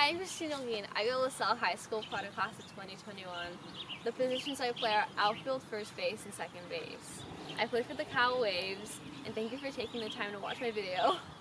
Hi, I'm Christine Olguin. I go to LaSalle High School, product class of 2021. The positions I play are outfield, first base, and second base. I play for the Cal Waves, and thank you for taking the time to watch my video.